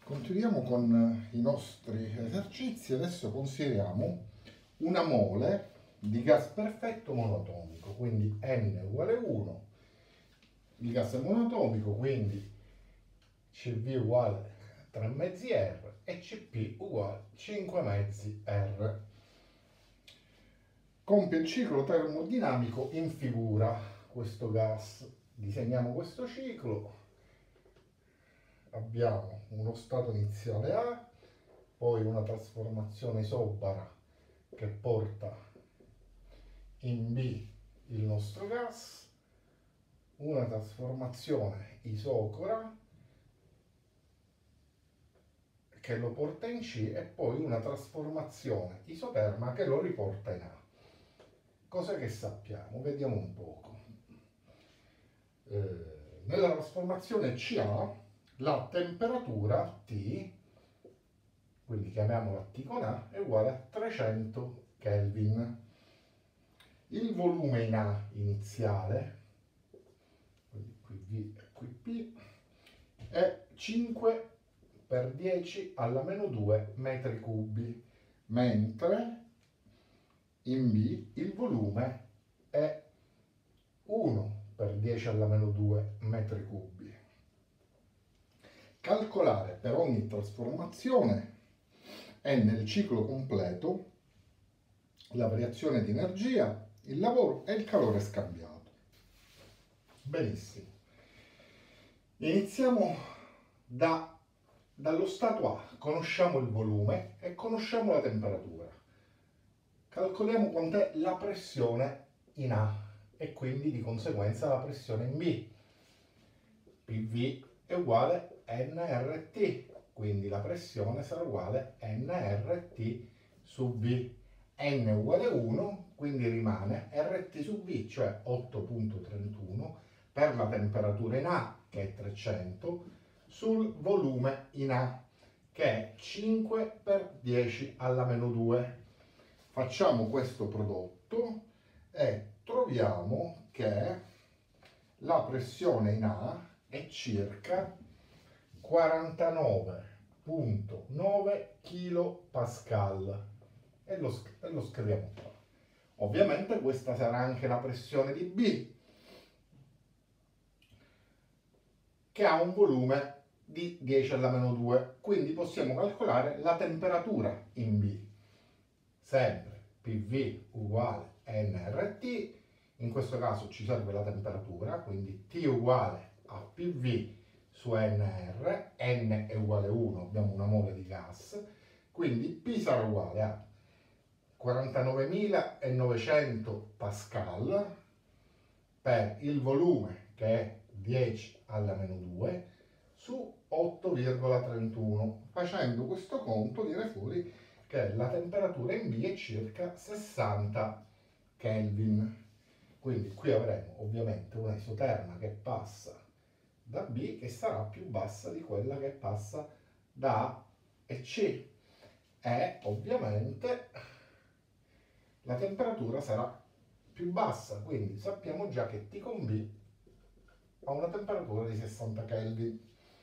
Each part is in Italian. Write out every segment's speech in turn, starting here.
Continuiamo con i nostri esercizi. Adesso consideriamo una mole di gas perfetto monatomico, quindi N uguale 1, il gas è monatomico, quindi CV uguale 3 mezzi R e CP uguale 5 mezzi R. Compie il ciclo termodinamico in figura questo gas. Disegniamo questo ciclo. Abbiamo uno stato iniziale A, poi una trasformazione isobara che porta in B il nostro gas, una trasformazione isocora che lo porta in C e poi una trasformazione isoterma che lo riporta in A. Cosa che sappiamo? Vediamo un poco. Nella trasformazione CA la temperatura T, quindi chiamiamola T con A, è uguale a 300 Kelvin. Il volume in A iniziale, quindi qui V e qui P, è 5 per 10 alla meno 2 metri cubi, mentre in B il volume è 1 per 10 alla meno 2 metri cubi. Calcolare per ogni trasformazione e nel ciclo completo la variazione di energia, il lavoro e il calore scambiato. Benissimo. Iniziamo dallo stato A. Conosciamo il volume e conosciamo la temperatura. Calcoliamo quant'è la pressione in A e quindi di conseguenza la pressione in B. PV è uguale nRT, quindi la pressione sarà uguale nRT su V. N uguale 1, quindi rimane RT su V, cioè 8,31 per la temperatura in A, che è 300, sul volume in A, che è 5 per 10 alla meno 2. Facciamo questo prodotto e troviamo che la pressione in A è circa 49,9 kPa e lo scriviamo qua. Ovviamente questa sarà anche la pressione di B, che ha un volume di 10 alla meno 2, quindi possiamo calcolare la temperatura in B. Sempre PV uguale nRT, in questo caso ci serve la temperatura, quindi T uguale a PV su NR, N è uguale a 1, abbiamo una mole di gas, quindi P sarà uguale a 49.900 pascal per il volume che è 10 alla meno 2 su 8,31. Facendo questo conto viene fuori che la temperatura in B è circa 60 Kelvin. Quindi qui avremo ovviamente una isoterma che passa da B che sarà più bassa di quella che passa da A e C. E ovviamente la temperatura sarà più bassa, quindi sappiamo già che T con B ha una temperatura di 60 Kelvin.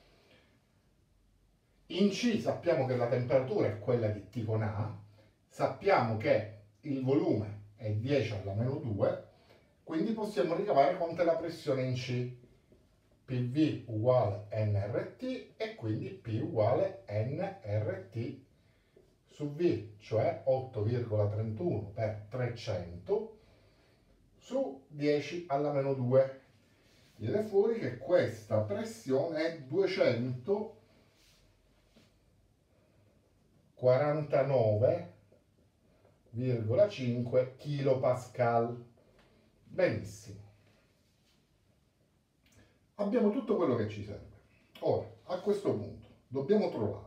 In C sappiamo che la temperatura è quella di T con A, sappiamo che il volume è 10 alla meno 2, quindi possiamo ricavare quanta è la pressione in C. PV uguale nRT e quindi P uguale nRT su V, cioè 8,31 per 300 su 10 alla meno 2. Viene fuori che questa pressione è 249,5 kPa. Benissimo. Abbiamo tutto quello che ci serve. Ora, a questo punto, dobbiamo trovare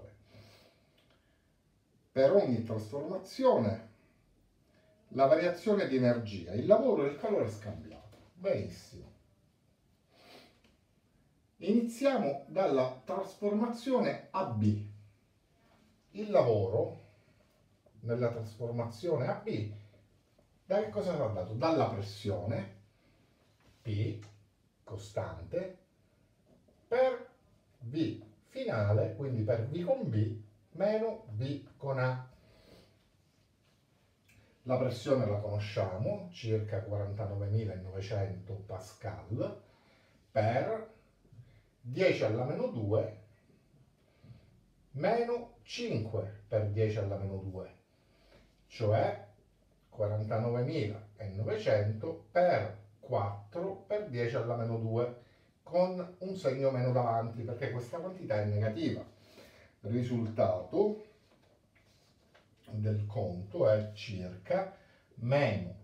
per ogni trasformazione la variazione di energia, il lavoro e il calore scambiato. Benissimo. Iniziamo dalla trasformazione AB. Il lavoro nella trasformazione AB da che cosa sarà dato? Dalla pressione P costante per V finale, quindi per V con B meno V con A. La pressione la conosciamo, circa 49.900 Pascal per 10 alla meno 2 meno 5 per 10 alla meno 2, cioè 49.900 per 4 per 10 alla meno 2, con un segno meno davanti, perché questa quantità è negativa. Il risultato del conto è circa meno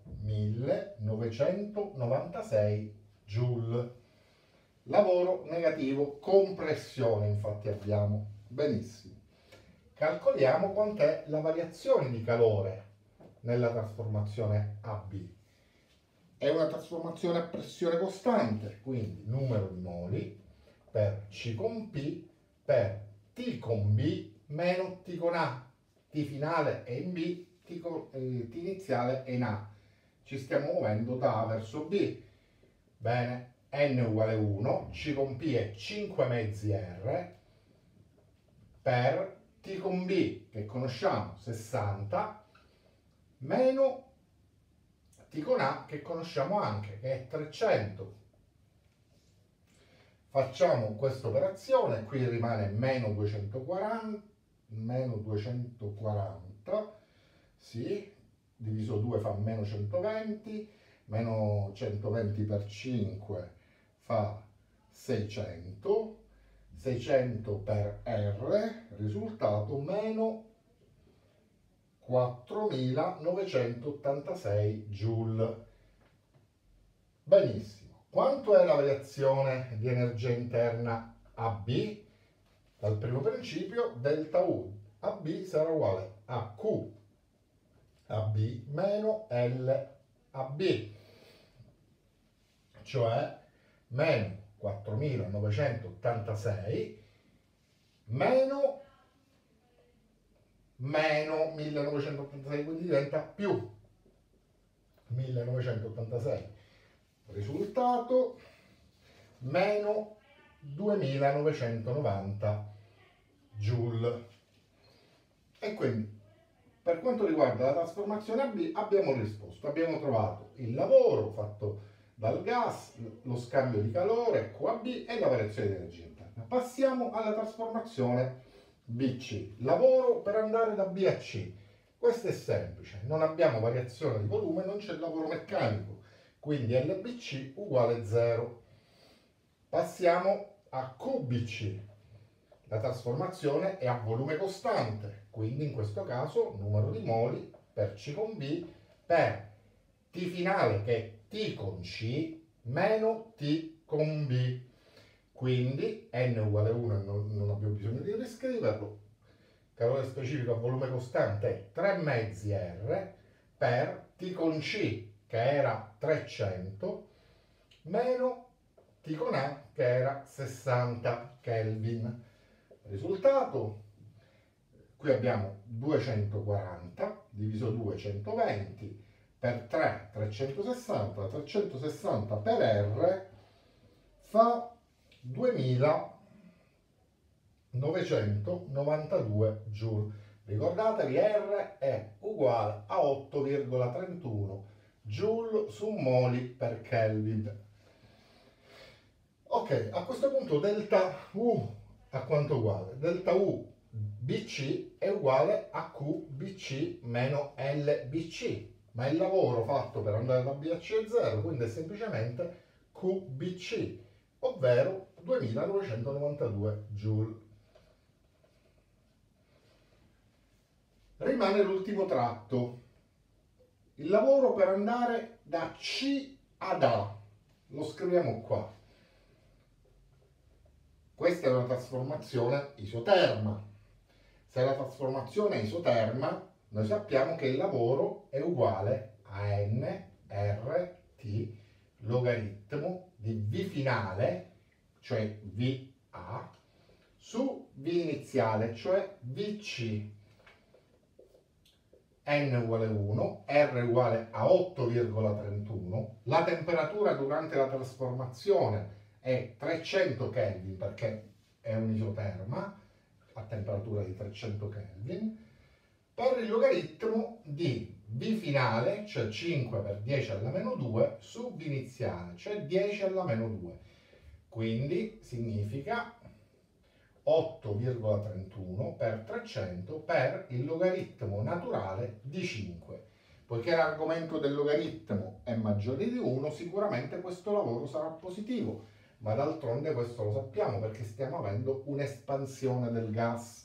1996 joule. Lavoro negativo, compressione infatti abbiamo. Benissimo. Calcoliamo quant'è la variazione di calore nella trasformazione AB. È una trasformazione a pressione costante, quindi numero di moli per C con P per T con B meno T con A. T finale è in B, T iniziale è in A. Ci stiamo muovendo da A verso B. Bene, N uguale 1, C con P è 5 mezzi R per T con B, che conosciamo, 60, meno T con A, che conosciamo anche, che è 300. Facciamo questa operazione, qui rimane meno 240, sì, diviso 2 fa meno 120, meno 120 per 5 fa 600, 600 per R, risultato meno 4.986 joule. Benissimo. Quanto è la variazione di energia interna AB? Dal primo principio, delta U. AB sarà uguale a Q AB meno L AB, cioè meno 4.986 meno 1986, quindi diventa più 1986. Risultato meno 2990 joule. E quindi per quanto riguarda la trasformazione AB abbiamo risposto, abbiamo trovato il lavoro fatto dal gas, lo scambio di calore QAB e la variazione di energia interna. Passiamo alla trasformazione BC, lavoro per andare da B a C. Questo è semplice, non abbiamo variazione di volume, non c'è lavoro meccanico, quindi LBC uguale 0. Passiamo a QBC. La trasformazione è a volume costante, quindi in questo caso numero di moli per C con B per T finale che è T con C meno T con B. Quindi N uguale 1, non abbiamo bisogno di riscriverlo. Calore specifico a volume costante è 3 mezzi R per T con C che era 300 meno T con A che era 60 Kelvin. Risultato, qui abbiamo 240 diviso 2 120 per 3 360, 360 per R fa 2992 joule. Ricordatevi, R è uguale a 8,31 joule su moli per Kelvin. Ok, a questo punto delta U a quanto uguale? Delta U BC è uguale a QBC meno LBC, ma il lavoro fatto per andare da B a C è 0, quindi è semplicemente QBC, ovvero 2992 joule. Rimane l'ultimo tratto, il lavoro per andare da C ad A, lo scriviamo qua. Questa è una trasformazione isoterma. Se è la trasformazione isoterma, noi sappiamo che il lavoro è uguale a nRT logaritmo di V finale, cioè VA, su V iniziale, cioè VC. N uguale 1, R uguale a 8,31, la temperatura durante la trasformazione è 300 Kelvin perché è un'isoterma a temperatura di 300 Kelvin, per il logaritmo di V finale, cioè 5 per 10 alla meno 2, su V iniziale, cioè 10 alla meno 2. Quindi significa 8,31 per 300 per il logaritmo naturale di 5. Poiché l'argomento del logaritmo è maggiore di 1, sicuramente questo lavoro sarà positivo, ma d'altronde questo lo sappiamo perché stiamo avendo un'espansione del gas.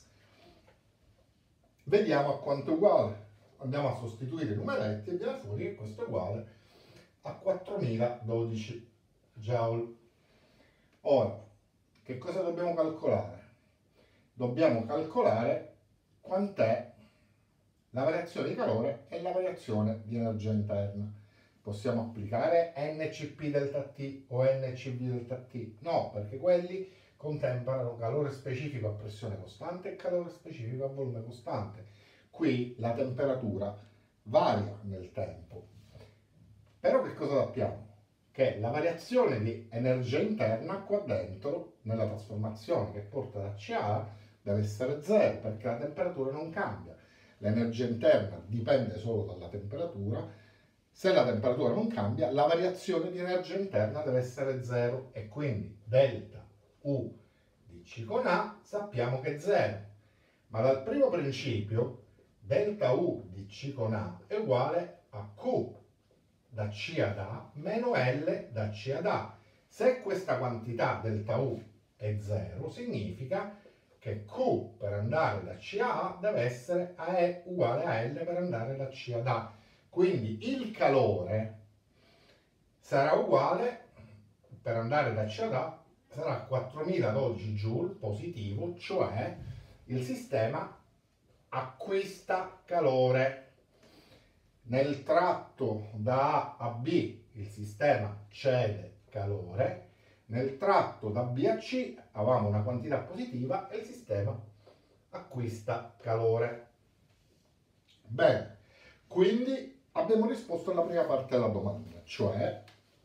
Vediamo a quanto è uguale. Andiamo a sostituire i numeretti e viene fuori che questo è uguale a 4012 joule. Ora, che cosa dobbiamo calcolare? Dobbiamo calcolare quant'è la variazione di calore e la variazione di energia interna. Possiamo applicare NCP delta T o NCV delta T? No, perché quelli contemplano calore specifico a pressione costante e calore specifico a volume costante. Qui la temperatura varia nel tempo. Però che cosa sappiamo? Che la variazione di energia interna qua dentro, nella trasformazione che porta da C a A, deve essere 0 perché la temperatura non cambia. L'energia interna dipende solo dalla temperatura. Se la temperatura non cambia, la variazione di energia interna deve essere 0 e quindi delta U di C con A sappiamo che è 0. Ma dal primo principio, delta U di C con A è uguale a Q da C ad A meno L da C ad A. Se questa quantità delta U è 0, significa che Q per andare da C a A deve essere uguale a L per andare da C ad A. Quindi il calore sarà uguale, per andare da C ad A, sarà 4012 joule positivo, cioè il sistema acquista calore. Nel tratto da A a B il sistema cede calore, nel tratto da B a C avevamo una quantità positiva e il sistema acquista calore. Bene, quindi abbiamo risposto alla prima parte della domanda, cioè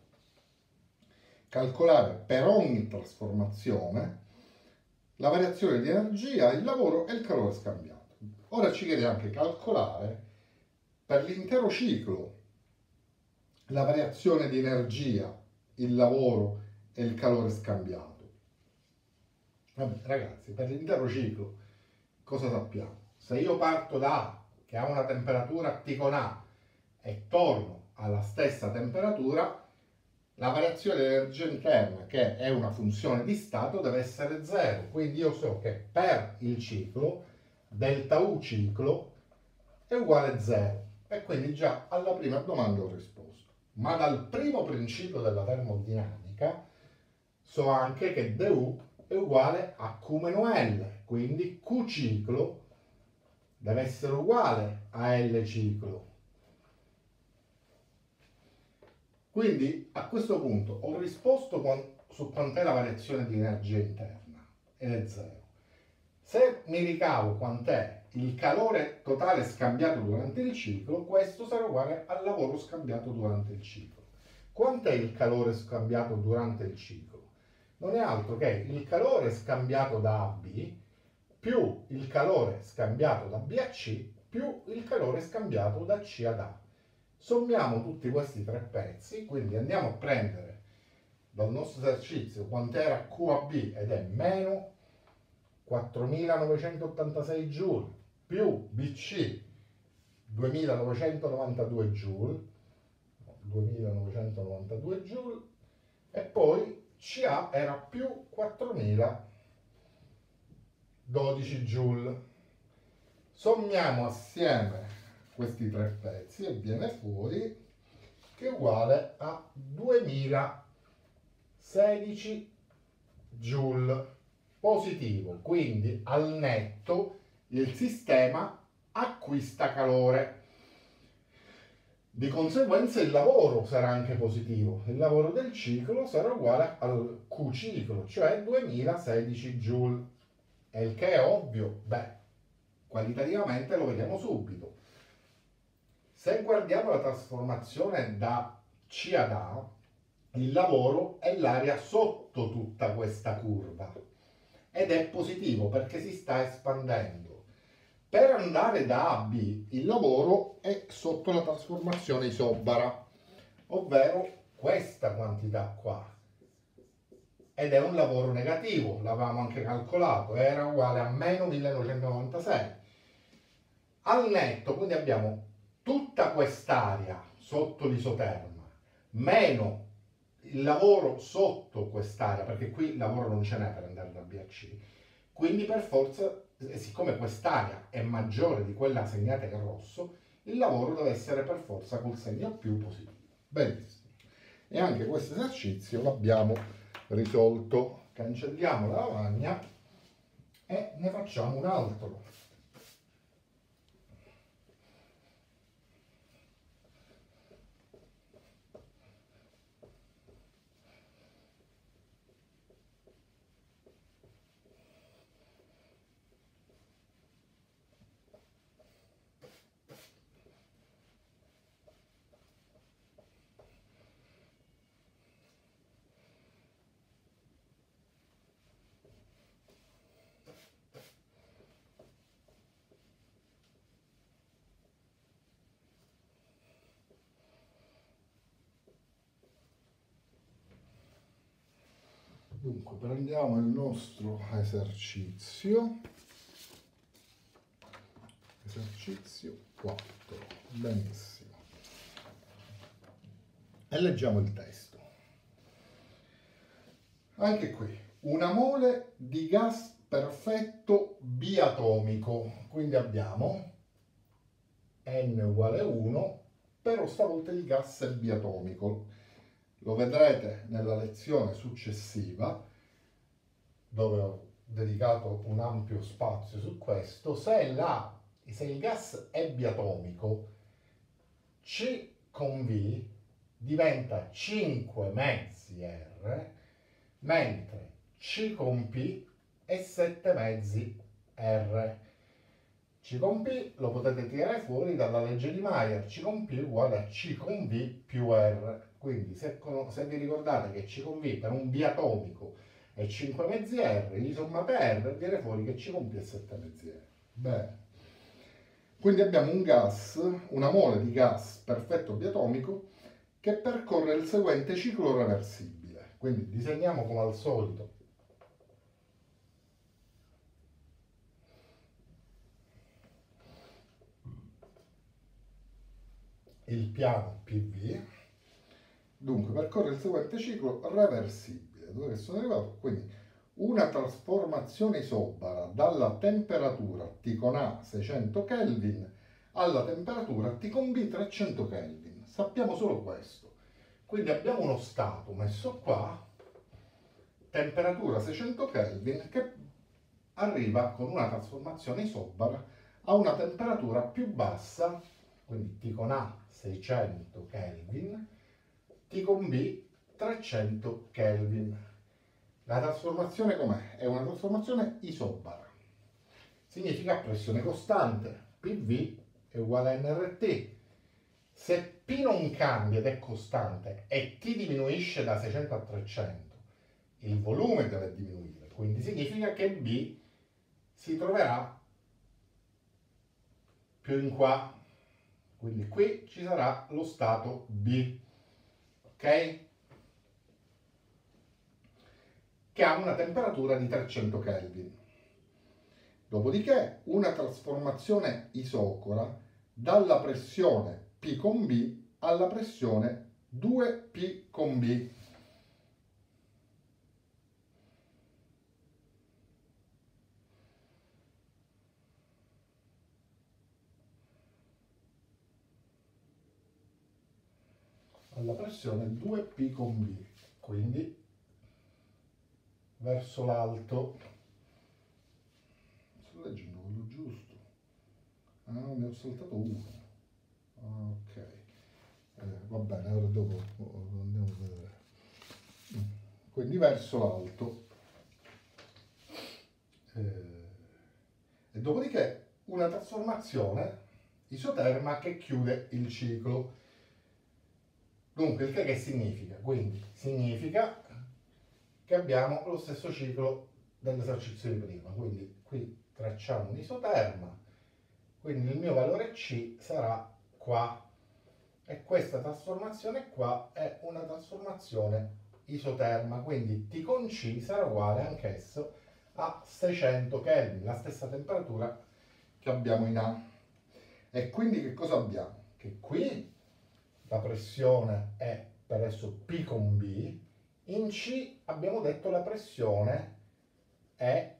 calcolare per ogni trasformazione la variazione di energia, il lavoro e il calore scambiato. Ora ci chiede anche calcolare per l'intero ciclo la variazione di energia, il lavoro e il calore scambiato. Vabbè, ragazzi, per l'intero ciclo cosa sappiamo? Se io parto da A, che ha una temperatura T con A, e torno alla stessa temperatura, la variazione dell'energia interna, che è una funzione di stato, deve essere 0. Quindi io so che per il ciclo, delta U ciclo è uguale a 0. E quindi già alla prima domanda ho risposto. Ma dal primo principio della termodinamica so anche che du è uguale a Q meno L, quindi Q ciclo deve essere uguale a L ciclo. Quindi a questo punto ho risposto su quant'è la variazione di energia interna ed è 0. Se mi ricavo quant'è il calore totale scambiato durante il ciclo, questo sarà uguale al lavoro scambiato durante il ciclo. Quant'è il calore scambiato durante il ciclo? Non è altro che il calore scambiato da A a B più il calore scambiato da B a C più il calore scambiato da C ad A. Sommiamo tutti questi tre pezzi, quindi andiamo a prendere dal nostro esercizio quant'era Q a B ed è meno 4986 joule più BC 2992 joule, 2992 joule e poi CA era più 4012 joule. Sommiamo assieme questi tre pezzi e viene fuori che è uguale a 2016 joule positivo, quindi al netto il sistema acquista calore. Di conseguenza il lavoro sarà anche positivo, il lavoro del ciclo sarà uguale al Q ciclo, cioè 2016 joule. E il che è ovvio, qualitativamente lo vediamo subito. Se guardiamo la trasformazione da C ad A, il lavoro è l'area sotto tutta questa curva ed è positivo perché si sta espandendo. Per andare da A a B il lavoro è sotto la trasformazione isobara, ovvero questa quantità qua, ed è un lavoro negativo, l'avevamo anche calcolato, era uguale a meno 1996. Al netto, quindi abbiamo tutta quest'area sotto l'isoterma, meno il lavoro sotto quest'area, perché qui il lavoro non ce n'è per andare da B a C, quindi per forza, siccome quest'area è maggiore di quella segnata in rosso, il lavoro deve essere per forza col segno più positivo. Benissimo. E anche questo esercizio l'abbiamo risolto. Cancelliamo la lavagna e ne facciamo un altro. Dunque, prendiamo il nostro esercizio 4, benissimo, e leggiamo il testo. Anche qui, una mole di gas perfetto biatomico, quindi abbiamo N uguale 1, però stavolta il gas è biatomico. Lo vedrete nella lezione successiva, dove ho dedicato un ampio spazio su questo. Se il gas è biatomico, C con V diventa 5 mezzi R, mentre C con P è 7 mezzi R. C con P lo potete tirare fuori dalla legge di Mayer, C con P uguale a C con V più R. Quindi se vi ricordate che C con V per un biatomico è 5 mezzi R, gli sommate R e viene fuori che C con P è 7 mezzi R. Bene. Quindi abbiamo un gas, una mole di gas perfetto biatomico che percorre il seguente ciclo reversibile. Quindi disegniamo come al solito il piano PV. Dunque percorre il seguente ciclo reversibile. Dove sono arrivato? Quindi una trasformazione isobara dalla temperatura T con A 600 Kelvin alla temperatura T con B 300 Kelvin. Sappiamo solo questo. Quindi abbiamo uno stato messo qua, temperatura 600 Kelvin, che arriva con una trasformazione isobara a una temperatura più bassa, quindi T con A 600 Kelvin, T con B 300 Kelvin. La trasformazione com'è? È una trasformazione isobara. Significa pressione costante. PV è uguale a nRT. Se P non cambia ed è costante e T diminuisce da 600 a 300, il volume deve diminuire. Quindi significa che B si troverà più in qua. Quindi qui ci sarà lo stato B. Ok? Che ha una temperatura di 300 Kelvin. Dopodiché una trasformazione isocora dalla pressione P con B alla pressione 2P con B. Alla pressione 2P con B. Quindi verso l'alto. Sto leggendo quello giusto. Ah, ne ho saltato uno. Ok. Va bene, ora dopo andiamo a vedere. Quindi verso l'alto. E dopodiché una trasformazione isoterma che chiude il ciclo. Dunque, che significa? Quindi significa che abbiamo lo stesso ciclo dell'esercizio di prima. Quindi qui tracciamo un isoterma, quindi il mio valore C sarà qua, e questa trasformazione qua è una trasformazione isoterma, quindi T con C sarà uguale anch'esso a 600 Kelvin, la stessa temperatura che abbiamo in A. E quindi che cosa abbiamo? Che qui la pressione è per esso P con B, in C abbiamo detto la pressione è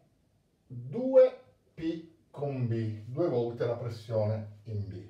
2P con B, 2 volte la pressione in B.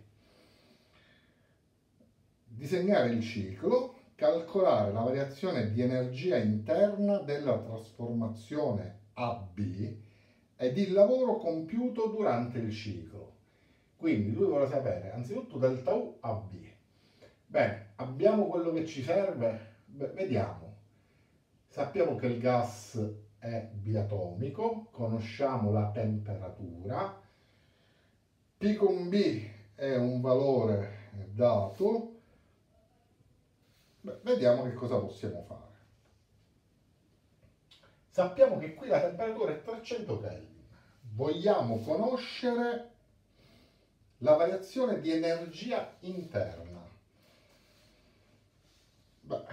Disegnare il ciclo, calcolare la variazione di energia interna della trasformazione AB ed il lavoro compiuto durante il ciclo. Quindi lui vuole sapere anzitutto delta U a B. Bene, abbiamo quello che ci serve? Beh, vediamo. Sappiamo che il gas è biatomico, conosciamo la temperatura, P con B è un valore dato. Beh, vediamo che cosa possiamo fare. Sappiamo che qui la temperatura è 300 Kelvin. Vogliamo conoscere la variazione di energia interna. Beh,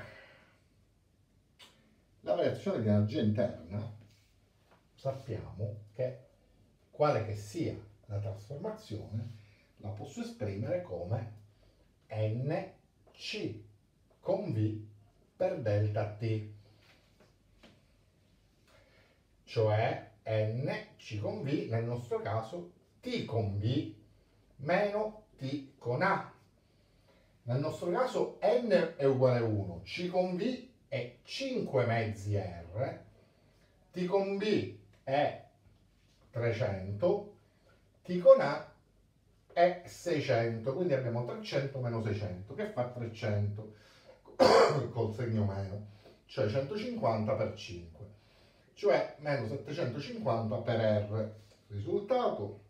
la variazione di energia interna sappiamo che, quale che sia la trasformazione, la posso esprimere come NC con V per delta T, cioè NC con V, nel nostro caso T con B meno T con A. Nel nostro caso N è uguale a 1, C con V è 5 mezzi R, T con B è 300, T con A è 600, quindi abbiamo 300 meno 600, che fa 300 col segno meno, cioè 150 per 5, cioè meno 750 per R. Risultato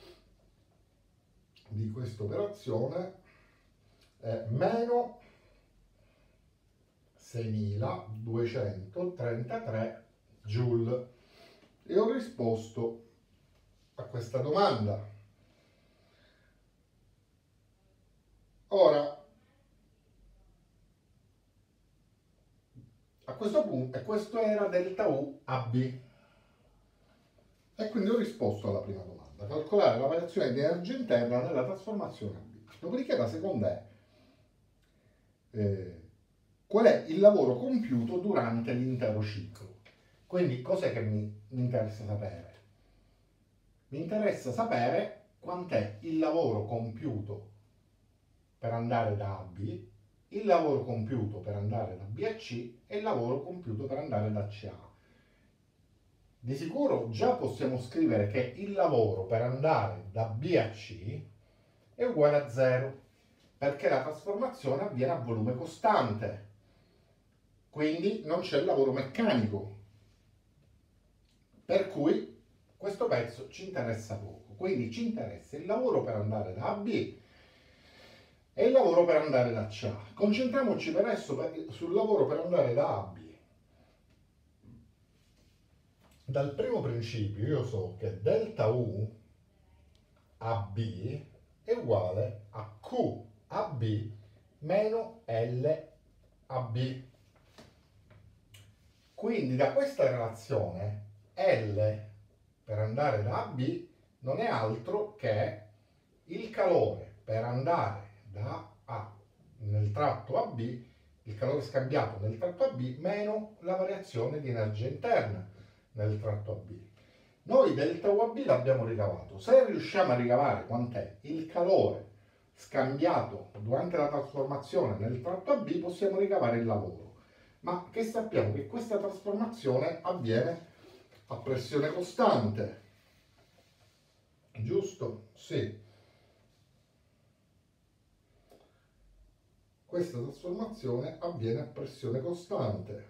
di questa operazione è meno 6233 joule. E ho risposto a questa domanda. Ora, a questo punto, e questo era delta U a B. E quindi ho risposto alla prima domanda. Calcolare la variazione di energia interna nella trasformazione a B. Dopodiché la seconda è qual è il lavoro compiuto durante l'intero ciclo. Quindi cos'è che mi interessa sapere? Mi interessa sapere quant'è il lavoro compiuto per andare da A a B, il lavoro compiuto per andare da B a C e il lavoro compiuto per andare da C a A. Di sicuro già possiamo scrivere che il lavoro per andare da B a C è uguale a 0, perché la trasformazione avviene a volume costante, quindi non c'è il lavoro meccanico, per cui questo pezzo ci interessa poco. Quindi ci interessa il lavoro per andare da A a B e il lavoro per andare da C a A. Concentriamoci per adesso sul lavoro per andare da A a B. Dal primo principio io so che delta U a B è uguale a Q a B meno L a B. Quindi da questa relazione L per andare da A a B non è altro che il calore per andare da A nel tratto AB, il calore scambiato nel tratto AB meno la variazione di energia interna nel tratto AB. Noi delta UAB l'abbiamo ricavato. Se riusciamo a ricavare quant'è il calore scambiato durante la trasformazione nel tratto AB, possiamo ricavare il lavoro. Ma che sappiamo che questa trasformazione avviene a pressione costante. Giusto? Sì. Questa trasformazione avviene a pressione costante.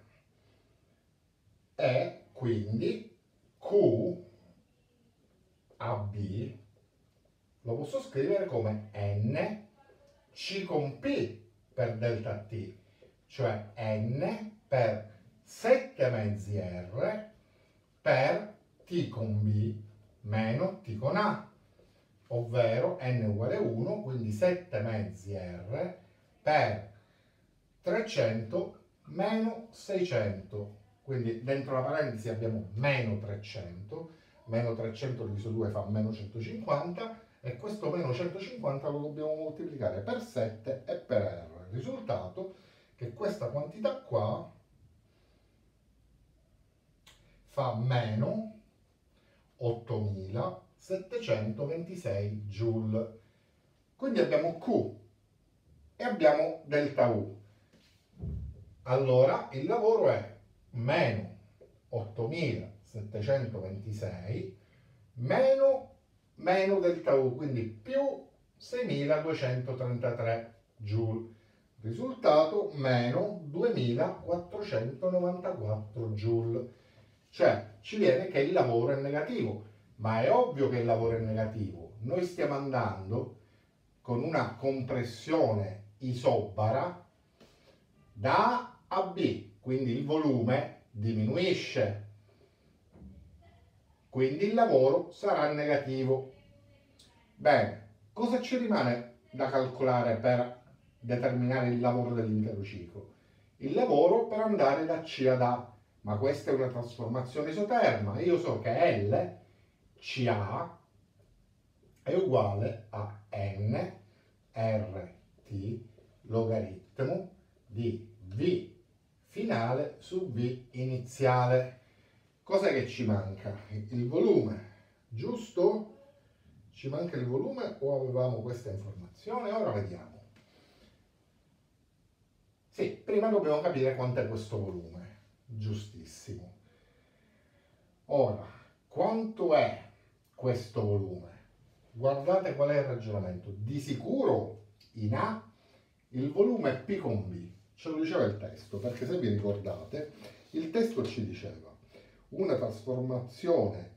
E quindi Q a B lo posso scrivere come N C con P per delta T, cioè N per 7 mezzi R per t con b meno t con a, ovvero n uguale 1, quindi 7 mezzi r per 300 meno 600, quindi dentro la parentesi abbiamo meno 300 diviso 2 fa meno 150, e questo meno 150 lo dobbiamo moltiplicare per 7 e per r. Il risultato è che questa quantità qua fa meno 8726 joule. Quindi abbiamo Q e abbiamo delta U. Allora il lavoro è meno 8726 meno delta U, quindi più 6233 joule. Risultato meno 2494 joule. Cioè ci viene che il lavoro è negativo, ma è ovvio che il lavoro è negativo. Noi stiamo andando con una compressione isobara da A a B, quindi il volume diminuisce, quindi il lavoro sarà negativo. Bene, cosa ci rimane da calcolare per determinare il lavoro dell'intero ciclo? Il lavoro per andare da C ad A, ma questa è una trasformazione isoterma. Io so che L CA è uguale a N RT logaritmo di V finale su V iniziale. Cos'è che ci manca? Il volume, giusto? Ci manca il volume o avevamo questa informazione? Ora vediamo. Sì, prima dobbiamo capire quant'è questo volume. Giustissimo. Ora, quanto è questo volume? Guardate qual è il ragionamento. Di sicuro in A il volume è P con B. Ce lo diceva il testo, perché se vi ricordate, il testo ci diceva una trasformazione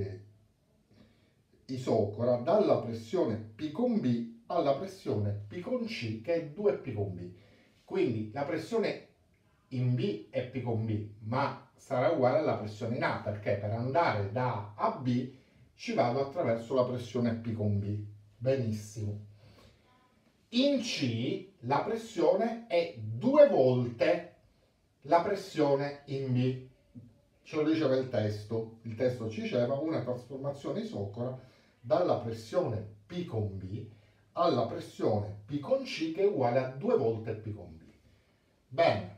isocora dalla pressione P con B alla pressione P con C, che è 2P con B. Quindi la pressione in B è P con B, ma sarà uguale alla pressione in A, perché per andare da A a B ci vado attraverso la pressione P con B. Benissimo. In C la pressione è 2 volte la pressione in B. Ce lo diceva il testo ci diceva una trasformazione isocora dalla pressione P con B alla pressione P con C, che è uguale a 2 volte P con B. Bene,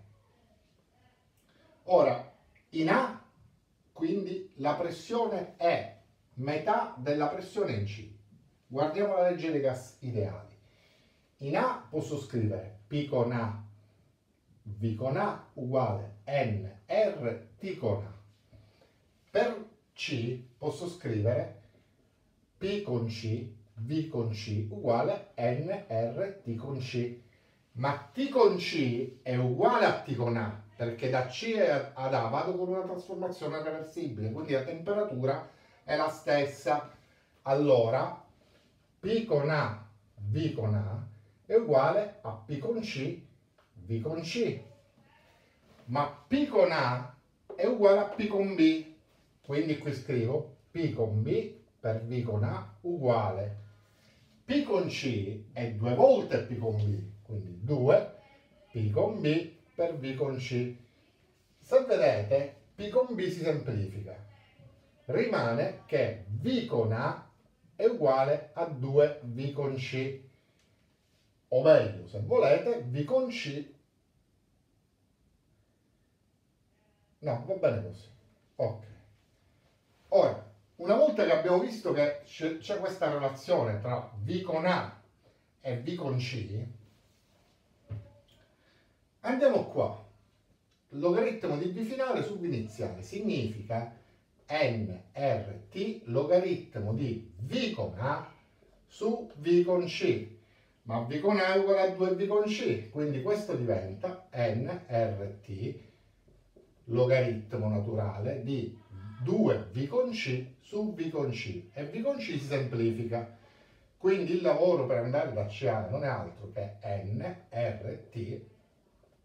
ora in A quindi la pressione è metà della pressione in C. Guardiamo la legge dei gas ideali. In A posso scrivere P con A, V con A uguale N R T con A. Per C posso scrivere P con C, V con C uguale N R T con C. Ma T con C è uguale a T con A, perché da C ad A vado con una trasformazione reversibile, quindi la temperatura è la stessa. Allora P con A, V con A è uguale a P con C, V con C. Ma P con A è uguale a P con B. Quindi qui scrivo P con B per V con A uguale P con C è 2 volte P con B, quindi 2 P con B per V con C. Se vedete, P con B si semplifica. Rimane che V con A è uguale a 2 V con C. O meglio, se volete, V con C. No, va bene così. Ok. Ora, una volta che abbiamo visto che c'è questa relazione tra V con A e V con C, andiamo qua. Logaritmo di V finale su V iniziale significa nRT logaritmo di V con A su V con C. Ma V con A è uguale a 2V con C, quindi questo diventa nRT logaritmo naturale di 2V con C su V con C, e V con C si semplifica. Quindi il lavoro per andare da C a non è altro che nRT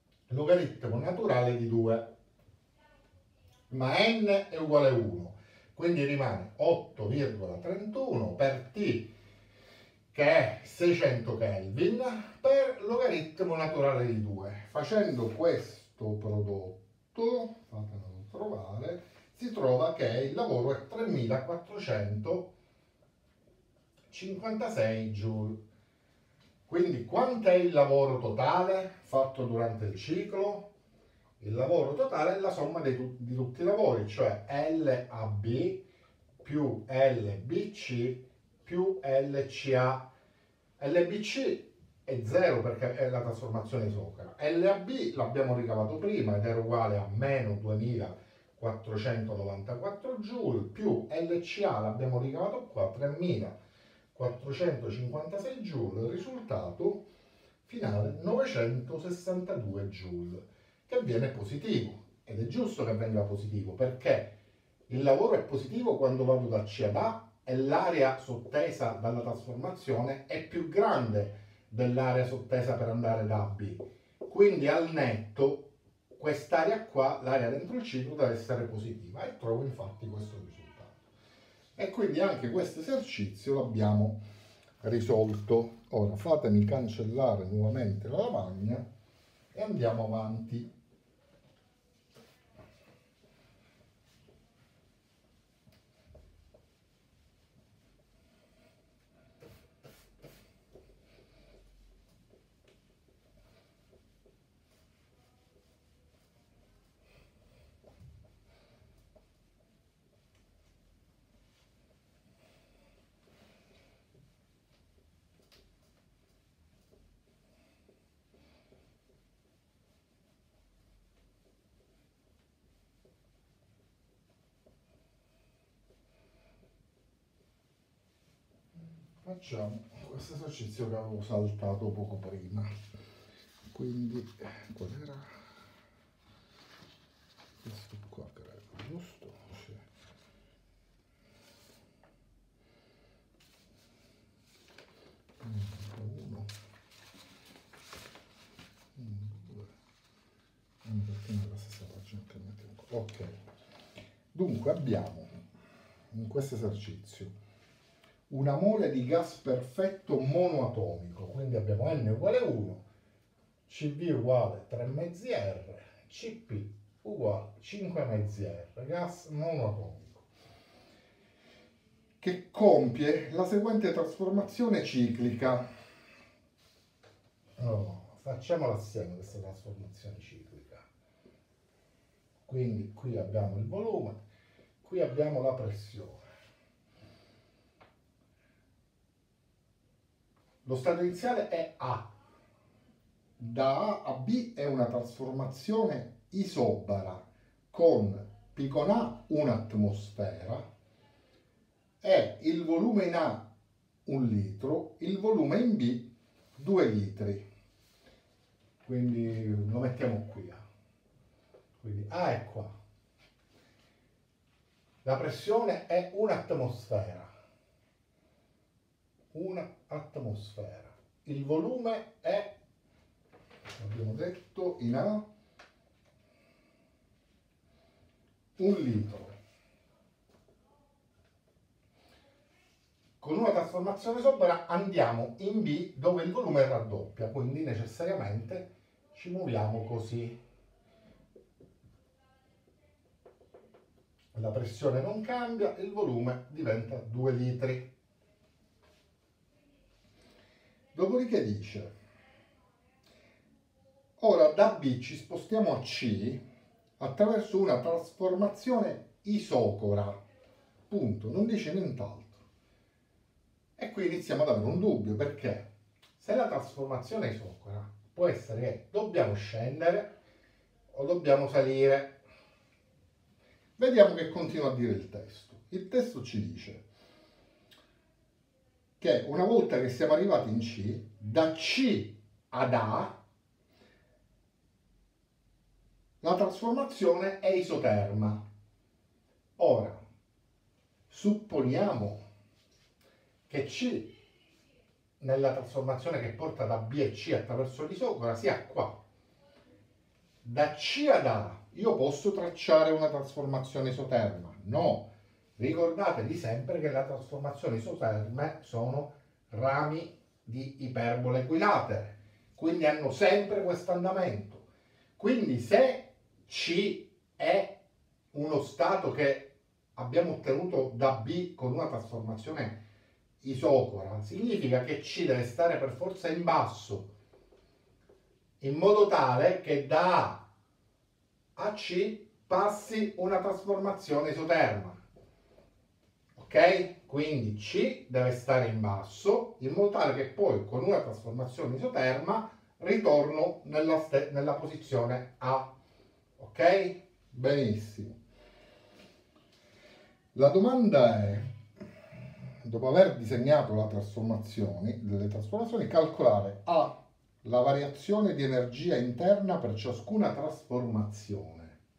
logaritmo naturale di 2. Ma n è uguale a 1. quindi rimane 8,31 per T, che è 600 Kelvin, per logaritmo naturale di 2. Facendo questo prodotto, fatemelo trovare, si trova che il lavoro è 3456 joule. Quindi quanto è il lavoro totale fatto durante il ciclo? Il lavoro totale è la somma di tutti i lavori, cioè LAB più LBC più LCA. LBC è 0 perché è la trasformazione isocrona. LAB l'abbiamo ricavato prima ed era uguale a meno 2494 joule, più LCA l'abbiamo ricavato qua, 3456 joule, risultato finale 962 joule, che viene positivo. Ed è giusto che venga positivo perché il lavoro è positivo quando vado da C ad A e l'area sottesa dalla trasformazione è più grande dell'area sottesa per andare da A a B. Quindi al netto quest'area qua, l'area dentro il ciclo, deve essere positiva e trovo infatti questo risultato. E quindi anche questo esercizio l'abbiamo risolto. Ora fatemi cancellare nuovamente la lavagna e andiamo avanti. Facciamo questo esercizio che avevo saltato poco prima. Quindi, qual era? Questo qua credo, giusto? Sì. Uno, due, perché non è la stessa pagina che mettiamo qua. Ok. Dunque abbiamo in questo esercizio una mole di gas perfetto monoatomico, quindi abbiamo N uguale 1, CV uguale 3 mezzi R, CP uguale 5 mezzi R, gas monoatomico, che compie la seguente trasformazione ciclica. Facciamola assieme questa trasformazione ciclica. Quindi qui abbiamo il volume, qui abbiamo la pressione. Lo stato iniziale è A. Da A a B è una trasformazione isobara con P con A un'atmosfera e il volume in A 1 litro, il volume in B 2 litri. Quindi lo mettiamo qui A. Quindi A è qua. La pressione è un'atmosfera. Una atmosfera. Il volume è, abbiamo detto, in A 1 litro. Con una trasformazione sobera andiamo in B dove il volume raddoppia, quindi necessariamente ci muoviamo così. La pressione non cambia, il volume diventa 2 litri. Dopodiché dice, ora da B ci spostiamo a C attraverso una trasformazione isocora, punto, non dice nient'altro. E qui iniziamo ad avere un dubbio, perché se la trasformazione isocora può essere che dobbiamo scendere o dobbiamo salire. Vediamo che continua a dire il testo. Il testo ci dice che una volta che siamo arrivati in C, da C ad A, la trasformazione è isoterma. Ora, supponiamo che C, nella trasformazione che porta da B e C attraverso l'isocora, sia qua. Da C ad A io posso tracciare una trasformazione isoterma? No, Ricordatevi sempre che le trasformazioni isoterme sono rami di iperbole equilatere, quindi hanno sempre questo andamento. Quindi se C è uno stato che abbiamo ottenuto da B con una trasformazione isocora, significa che C deve stare per forza in basso, in modo tale che da A a C passi una trasformazione isoterma. Ok? Quindi C deve stare in basso, in modo tale che poi con una trasformazione isoterma ritorno nella posizione A. Ok? Benissimo. La domanda è, dopo aver disegnato delle trasformazioni, calcolare A, la variazione di energia interna per ciascuna trasformazione,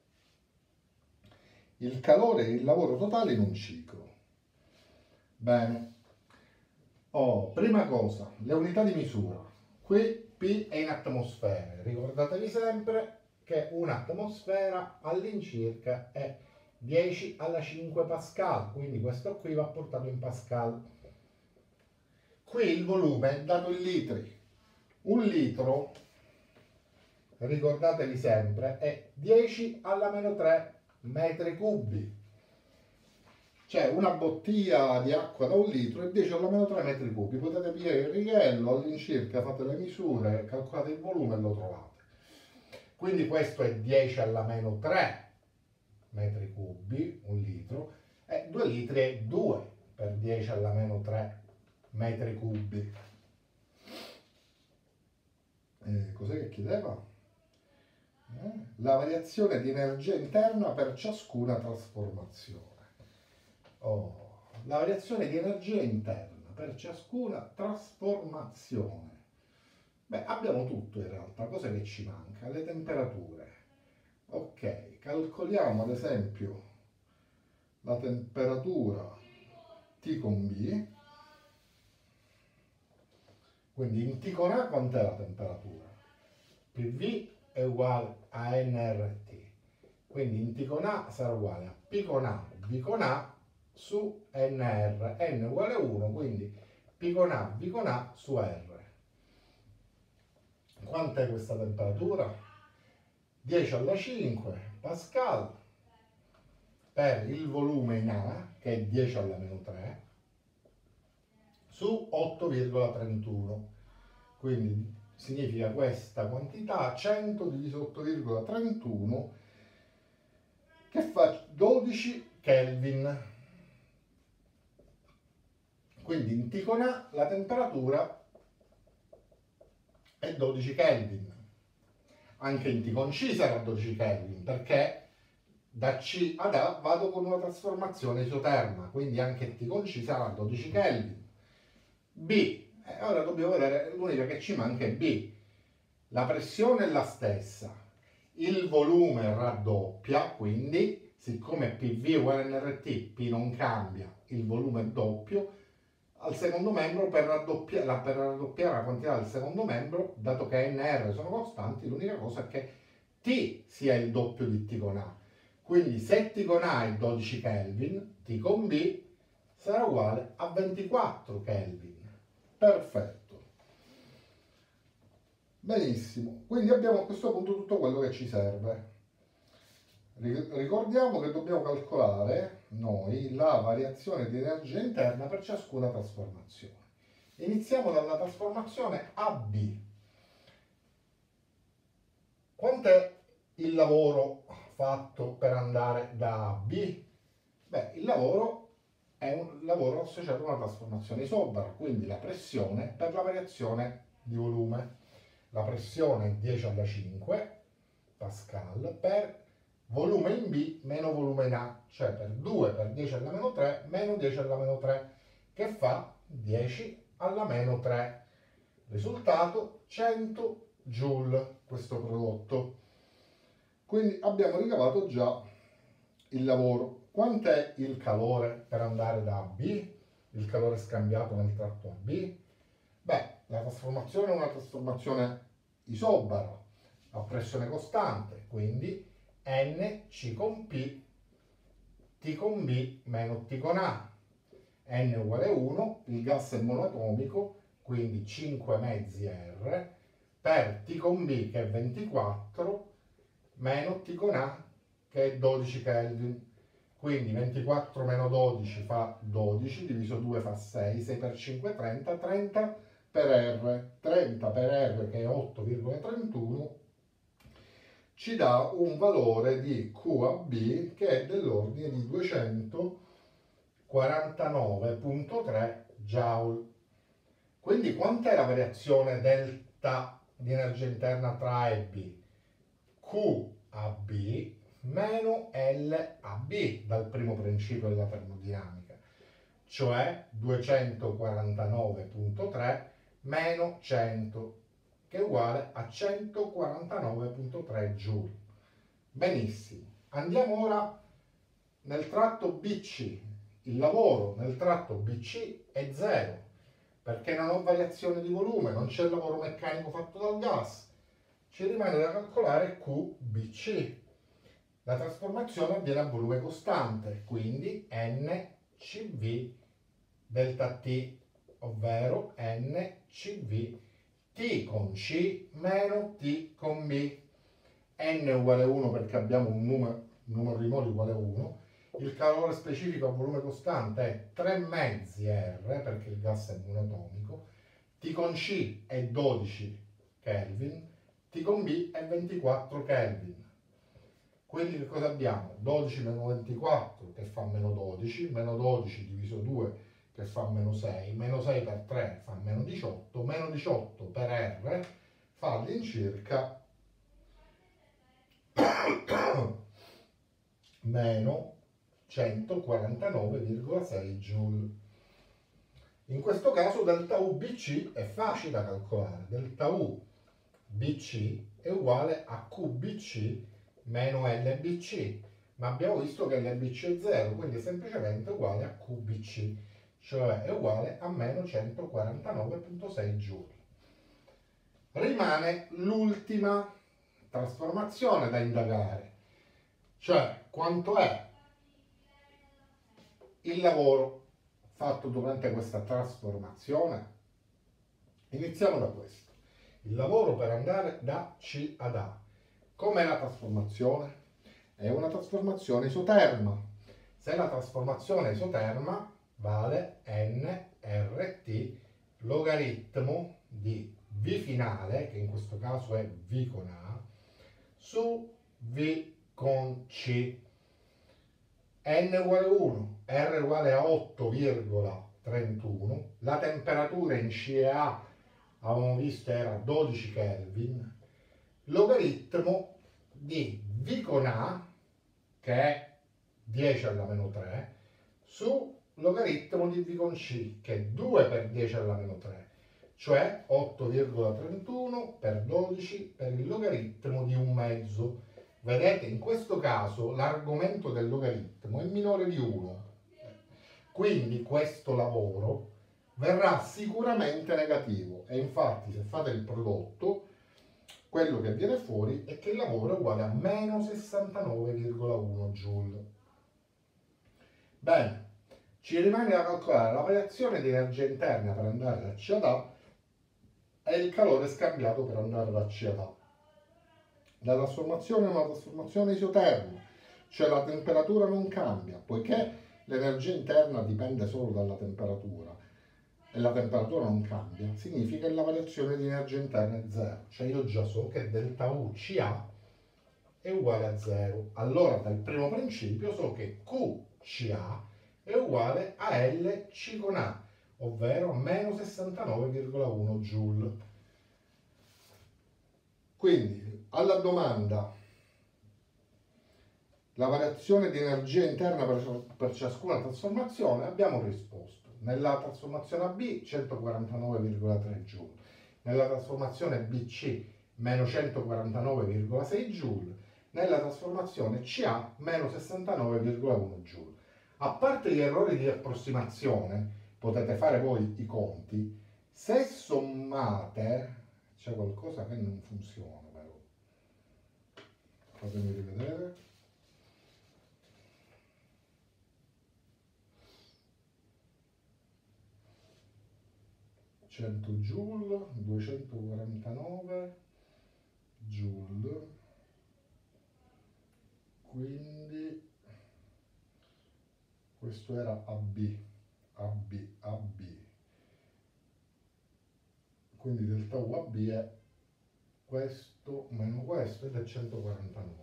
il calore e il lavoro totale in un ciclo. Bene. Prima cosa, le unità di misura. Qui P è in atmosfere. Ricordatevi sempre che un'atmosfera all'incirca è 10 alla 5 Pascal, quindi questo qui va portato in Pascal. Qui il volume è dato in litri. Un litro, ricordatevi sempre, è 10 alla meno 3 metri cubi. Cioè una bottiglia di acqua da un litro e 10 alla meno 3 metri cubi. Potete pigliare il righello, all'incirca fate le misure, calcolate il volume e lo trovate. Quindi questo è 10 alla meno 3 metri cubi, un litro, e 2 litri è 2 per 10 alla meno 3 metri cubi. Cos'è che chiedeva? La variazione di energia interna per ciascuna trasformazione. La variazione di energia interna per ciascuna trasformazione. Beh, abbiamo tutto in realtà. Cosa che ci manca? Le temperature. Ok, calcoliamo ad esempio la temperatura T con B. Quindi in T con A quant'è la temperatura? PV è uguale a nRT. Quindi in T con A sarà uguale a P con A, V con A su NR, n uguale a 1, quindi P con A, V con A su R. Quant'è questa temperatura? 10 alla 5 Pascal per il volume in A, che è 10 alla meno 3, su 8,31. Quindi significa questa quantità 100 diviso 8,31 che fa 12 Kelvin. Quindi in T con A la temperatura è 12 Kelvin. Anche in T con C sarà 12 Kelvin, perché da C ad A vado con una trasformazione isoterma, quindi anche T con C sarà 12 Kelvin. B, ora dobbiamo vedere, l'unica che ci manca è B. La pressione è la stessa, il volume raddoppia, quindi siccome PV è uguale a NRT, P non cambia, il volume è doppio. Al secondo membro, per raddoppiare la quantità del secondo membro, dato che N e R sono costanti, l'unica cosa è che T sia il doppio di T con A. Quindi se T con A è 12 Kelvin, T con B sarà uguale a 24 Kelvin. Perfetto. Benissimo. Quindi abbiamo a questo punto tutto quello che ci serve. Ricordiamo che dobbiamo calcolare noi la variazione di energia interna per ciascuna trasformazione. Iniziamo dalla trasformazione AB. Quant'è il lavoro fatto per andare da A a B? Beh, il lavoro è un lavoro associato a una trasformazione isobara, quindi la pressione per la variazione di volume. La pressione è 10 alla 5 Pascal per volume in B meno volume in A, cioè per 2 per 10 alla meno 3 meno 10 alla meno 3, che fa 10 alla meno 3. Risultato 100 joule questo prodotto. Quindi abbiamo ricavato già il lavoro. Quant'è il calore per andare da A a B? Il calore scambiato nel tratto AB? Beh, la trasformazione è una trasformazione isobara a pressione costante, quindi NC con P T con B meno T con A. N uguale 1, il gas è monoatomico, quindi 5 mezzi R, per T con B che è 24, meno T con A che è 12 Kelvin. Quindi 24 meno 12 fa 12, diviso 2 fa 6, 6 per 5 30, 30 per R, 30 per R che è 8,31, ci dà un valore di QAB che è dell'ordine di 249,3 Joule. Quindi quant'è la variazione delta di energia interna tra A e B? QAB meno LAB dal primo principio della termodinamica, cioè 249,3 meno 100, che è uguale a 149,3 Joule. Benissimo, andiamo ora nel tratto BC. Il lavoro nel tratto BC è 0, perché non ho variazione di volume, non c'è lavoro meccanico fatto dal gas. Ci rimane da calcolare QBC. La trasformazione avviene a volume costante, quindi NCV delta T, ovvero NCV T con C meno T con B. N uguale 1 perché abbiamo un numero di moli uguale 1. Il calore specifico a volume costante è 3 mezzi R perché il gas è monoatomico. T con C è 12 Kelvin. T con B è 24 Kelvin. Quindi che cosa abbiamo? 12 meno 24 che fa meno 12, meno 12 diviso 2 che fa meno 6, meno 6 per 3 fa meno 18 per R fa all'incirca meno 149,6 Joule. In questo caso delta U BC è facile da calcolare. Delta U BC è uguale a QBC meno LBC, ma abbiamo visto che LBC è 0, quindi è semplicemente uguale a QBC, cioè è uguale a meno 149,6 Joule. Rimane l'ultima trasformazione da indagare, cioè quanto è il lavoro fatto durante questa trasformazione. Iniziamo da questo. Il lavoro per andare da C ad A. Com'è la trasformazione? È una trasformazione isoterma. Se la trasformazione è isoterma vale nRT logaritmo di V finale, che in questo caso è V con A, su V con C. N uguale 1, R uguale a 8,31, la temperatura in C e A avevamo visto era 12 Kelvin, logaritmo di V con A, che è 10 alla meno 3, su logaritmo di V con C, che è 2 per 10 alla meno 3, cioè 8,31 per 12 per il logaritmo di un mezzo. Vedete, in questo caso l'argomento del logaritmo è minore di 1, quindi questo lavoro verrà sicuramente negativo e infatti se fate il prodotto quello che viene fuori è che il lavoro è uguale a meno 69,1 Joule. Bene, ci rimane da calcolare la variazione di energia interna per andare da C ad A e il calore scambiato per andare da C ad A. La trasformazione è una trasformazione isoterma, cioè la temperatura non cambia, poiché l'energia interna dipende solo dalla temperatura e la temperatura non cambia, significa che la variazione di energia interna è 0, cioè io già so che delta U CA è uguale a 0. Allora dal primo principio so che QCA è uguale a LC con A, ovvero meno 69,1 Joule. Quindi alla domanda la variazione di energia interna per ciascuna trasformazione abbiamo risposto. Nella trasformazione AB 149,3 Joule, nella trasformazione BC meno 149,6 Joule, nella trasformazione CA meno 69,1 Joule. A parte gli errori di approssimazione, potete fare voi i conti, se sommate, c'è qualcosa che non funziona però. Fatemi rivedere. 100 joule, 249 joule, quindi questo era AB, quindi delta U AB è questo meno questo ed è 149.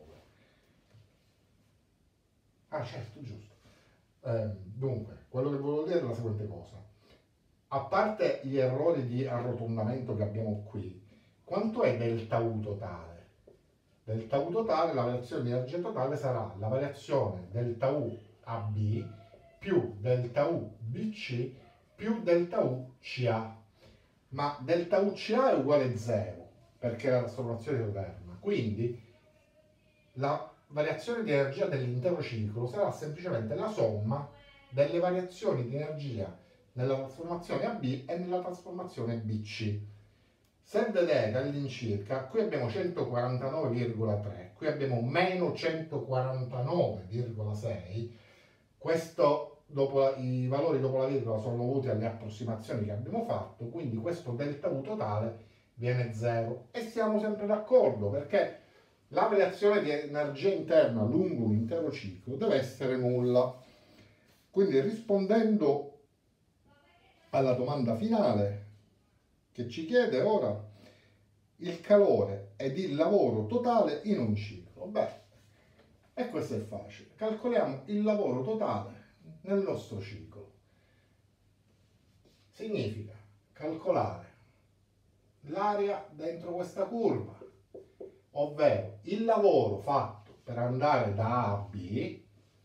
Ah certo, giusto. Dunque, quello che volevo dire è la seguente cosa. A parte gli errori di arrotondamento che abbiamo qui, quanto è delta U totale? Delta U totale, la variazione di energia totale sarà la variazione delta U AB più delta U BC più delta U CA. Ma delta U CA è uguale a 0, perché è la trasformazione esoterma. Quindi la variazione di energia dell'intero ciclo sarà semplicemente la somma delle variazioni di energia nella trasformazione AB e nella trasformazione BC. Se vedete all'incirca, qui abbiamo 149,3, qui abbiamo meno 149,6, questo i valori dopo la virgola sono dovuti alle approssimazioni che abbiamo fatto, quindi questo delta U totale viene 0 e siamo sempre d'accordo perché la variazione di energia interna lungo un intero ciclo deve essere nulla. Quindi rispondendo alla domanda finale che ci chiede ora il calore ed il lavoro totale in un ciclo. Beh, e questo è facile. Calcoliamo il lavoro totale nel nostro ciclo. Significa calcolare l'area dentro questa curva, ovvero il lavoro fatto per andare da A a B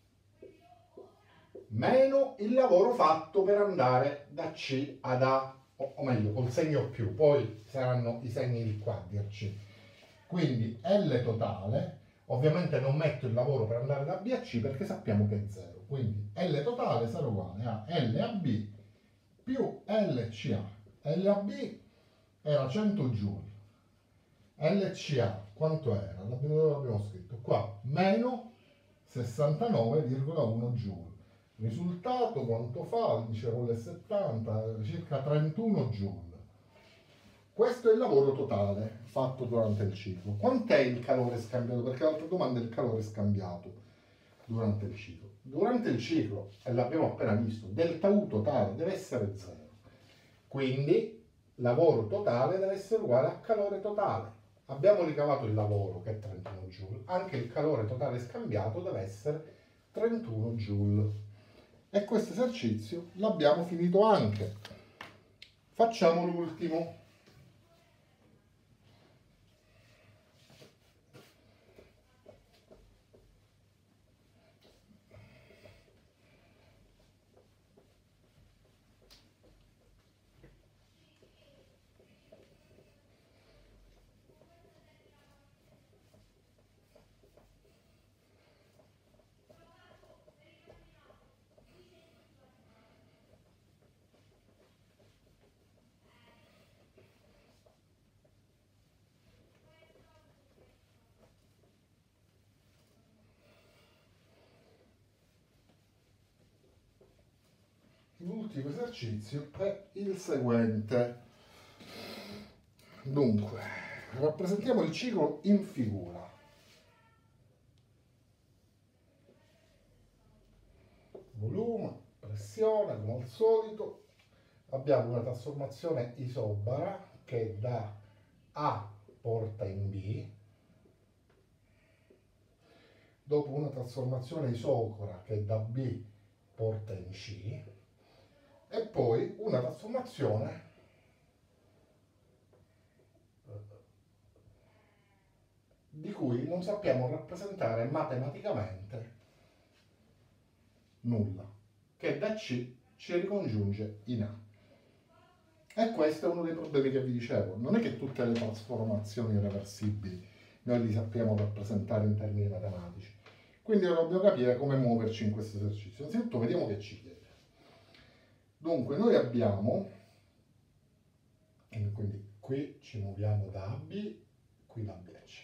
meno il lavoro fatto per andare da C ad A, o meglio col segno più, poi saranno i segni di qua a dirci. Quindi L totale, ovviamente non metto il lavoro per andare da B a C perché sappiamo che è 0, quindi L totale sarà uguale a L a B più LCA. L a B era 100 joule, LCA quanto era? L'abbiamo scritto qua, meno 69,1 joule. Risultato quanto fa? Dice con le 70, circa 31 joule. Questo è il lavoro totale fatto durante il ciclo. Quant'è il calore scambiato? Perché l'altra domanda è il calore scambiato durante il ciclo. Durante il ciclo, e l'abbiamo appena visto, delta U totale deve essere 0. Quindi lavoro totale deve essere uguale a calore totale. Abbiamo ricavato il lavoro che è 31 joule, anche il calore totale scambiato deve essere 31 joule. E questo esercizio l'abbiamo finito anche. Facciamo l'ultimo. L'ultimo esercizio è il seguente. Dunque, rappresentiamo il ciclo in figura. Volume, pressione, come al solito. Abbiamo una trasformazione isobara che da A porta in B. Dopo una trasformazione isocora che da B porta in C. E poi una trasformazione di cui non sappiamo rappresentare matematicamente nulla, che da C ci ricongiunge in A. E questo è uno dei problemi che vi dicevo. Non è che tutte le trasformazioni irreversibili noi li sappiamo rappresentare in termini matematici. Quindi ora dobbiamo capire come muoverci in questo esercizio. Innanzitutto vediamo che ci chiede. Dunque noi abbiamo, quindi qui ci muoviamo da A a B, qui da B a C.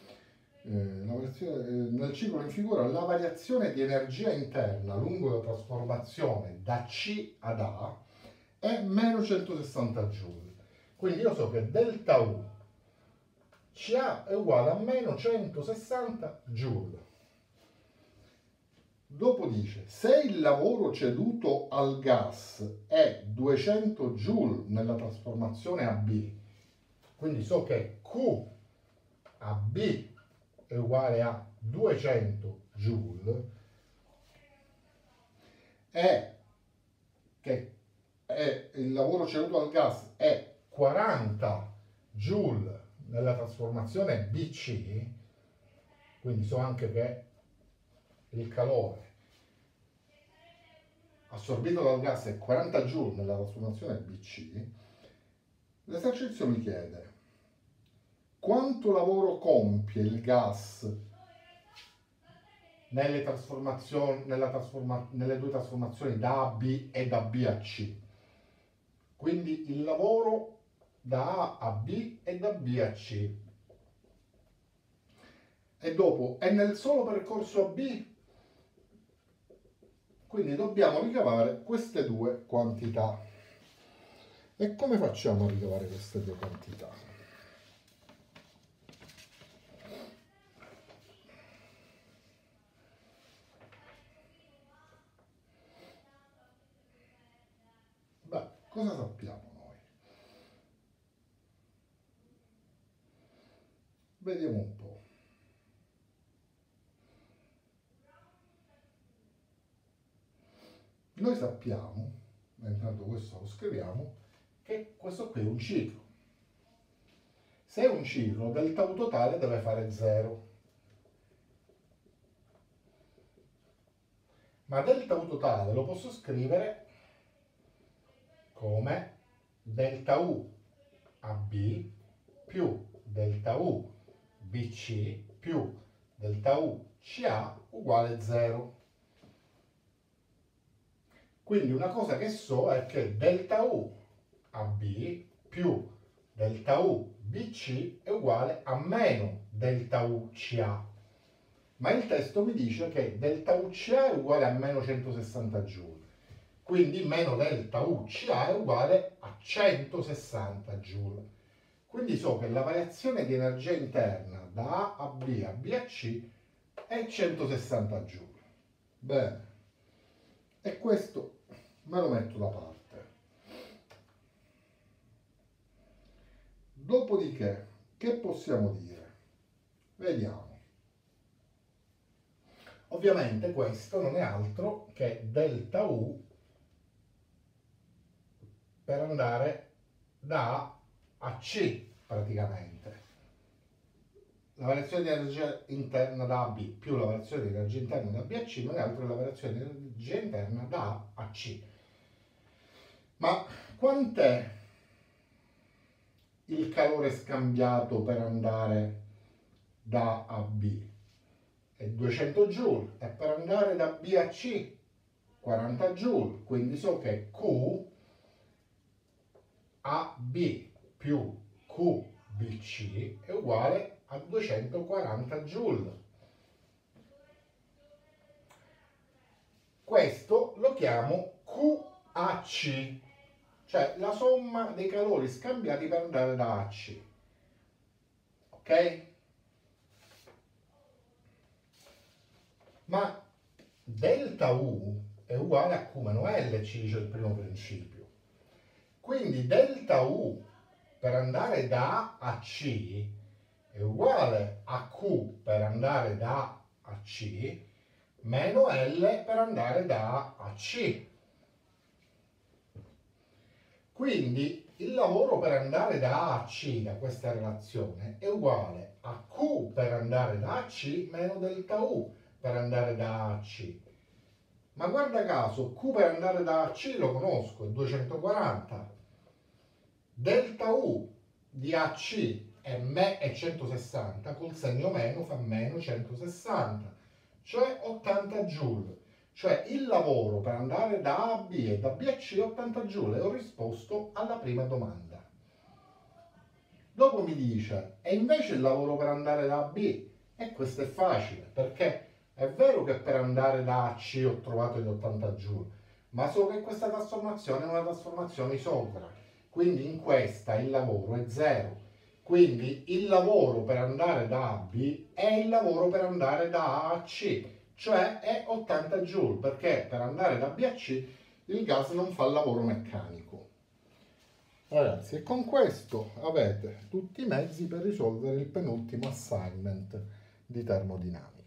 Nel ciclo in figura la variazione di energia interna lungo la trasformazione da C ad A è meno 160 joule. Quindi io so che delta U CA è uguale a meno 160 joule. Dopo dice, se il lavoro ceduto al gas è 200 joule nella trasformazione AB, quindi so che Q AB è uguale a 200 joule, e che il lavoro ceduto al gas è 40 joule nella trasformazione BC, quindi so anche che il calore assorbito dal gas è 40 joule nella trasformazione BC, l'esercizio mi chiede quanto lavoro compie il gas nelle due trasformazioni da AB e da B a C. Quindi il lavoro da A a B e da B a C. E dopo è nel solo percorso AB, quindi dobbiamo ricavare queste due quantità. E come facciamo a ricavare queste due quantità? Beh, cosa sappiamo noi? Vediamo un po'. Noi sappiamo, intanto questo lo scriviamo, che questo qui è un ciclo. Se è un ciclo, delta U totale deve fare 0. Ma delta U totale lo posso scrivere come delta U AB più delta U BC più delta U CA uguale 0. Quindi una cosa che so è che delta U AB più delta U BC è uguale a meno delta U CA. Ma il testo mi dice che delta U CA è uguale a meno 160 joule. Quindi meno delta U CA è uguale a 160 joule. Quindi so che la variazione di energia interna da A a B a B a C è 160 joule. Bene. E questo me lo metto da parte. Dopodiché, che possiamo dire? Vediamo. Ovviamente questo non è altro che delta U per andare da A a C praticamente. La variazione di energia interna da A a B più la variazione di energia interna da B a C non è altro che la variazione di energia interna da A a C. Ma quant'è il calore scambiato per andare da A a B? È 200 joule, e per andare da B a C 40 joule, quindi so che Q AB più QBC è uguale a 240 joule. Questo lo chiamo QAC, cioè la somma dei calori scambiati per andare da A a C. Ok? Ma delta U è uguale a Q meno L, ci dice il primo principio. Quindi delta U per andare da A a C è uguale a Q per andare da A a C meno L per andare da A a C. Quindi il lavoro per andare da A a C da questa relazione è uguale a Q per andare da A a C meno delta U per andare da A a C. Ma guarda caso, Q per andare da A a C lo conosco, è 240. Delta U di AC è 160, col segno meno fa meno 160, cioè 80 joule. Cioè il lavoro per andare da A a B e da B a C è 80 joule, e ho risposto alla prima domanda. Dopo mi dice, e invece il lavoro per andare da A a B? E questo è facile, perché è vero che per andare da A a C ho trovato gli 80 joule, ma solo che questa trasformazione è una trasformazione isocrona, quindi in questa il lavoro è 0. Quindi il lavoro per andare da A a B è il lavoro per andare da A a C, cioè è 80 joule, perché per andare da B a C il gas non fa il lavoro meccanico. Ragazzi, e con questo avete tutti i mezzi per risolvere il penultimo assignment di termodinamica.